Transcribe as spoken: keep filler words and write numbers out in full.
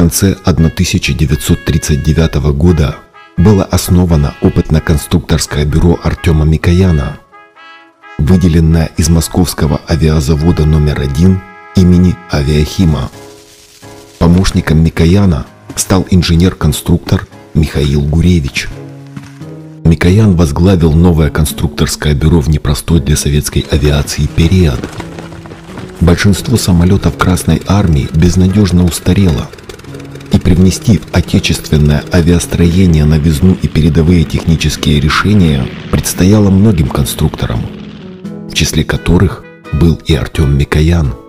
конце тысяча девятьсот тридцать девятого года было основано опытно-конструкторское бюро Артема Микояна, выделенное из Московского авиазавода номер один имени Авиахима. Помощником Микояна стал инженер-конструктор Михаил Гуревич. Микоян возглавил новое конструкторское бюро в непростой для советской авиации период. Большинство самолетов Красной Армии безнадежно устарело, и привнести в отечественное авиастроение новизну и передовые технические решения предстояло многим конструкторам, в числе которых был и Артем Микоян.